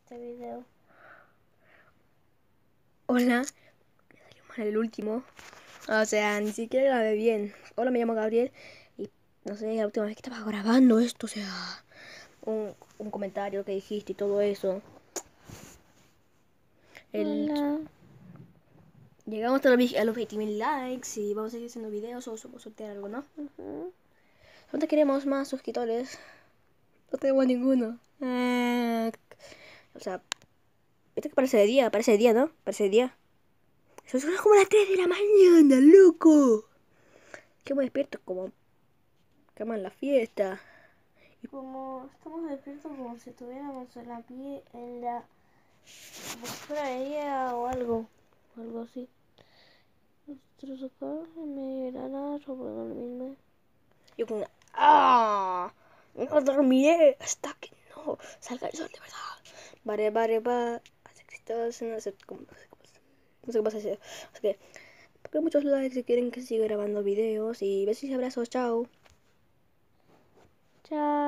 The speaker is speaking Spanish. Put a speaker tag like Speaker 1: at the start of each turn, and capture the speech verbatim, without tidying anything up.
Speaker 1: este video.
Speaker 2: Hola, me salió mal el último. O sea, ni siquiera grabé bien. Hola, me llamo Gabriel y no sé, la última vez que estaba grabando esto, o sea, un, un comentario que dijiste y todo eso. El,
Speaker 1: Hola.
Speaker 2: llegamos a los, a los veinte mil likes y vamos a seguir haciendo videos o vamos a sortear algo, ¿no?
Speaker 1: Uh-huh.
Speaker 2: ¿Dónde queremos más suscriptores? No tenemos ninguno. Ah, o sea, ¿viste que parece de día? Parece de día, ¿no? Parece de día. Eso son como las tres de la mañana, loco. Que me despierto como cama en la fiesta.
Speaker 1: Como estamos despiertos como si estuviéramos en la pie, en la como si fuera de día o algo, algo así. Nosotros acá en medio de la nada, yo puedo dormirme.
Speaker 2: Yo con una... ¡Ah! No dormiré hasta que no salga el sol de verdad. Vale, vale, va. Hace Cristos, no sé cómo, no sé cómo, no sé cómo se hace. Así que, porque muchos likes si quieren que siga grabando videos y besos y abrazos. Chao.
Speaker 1: Chao.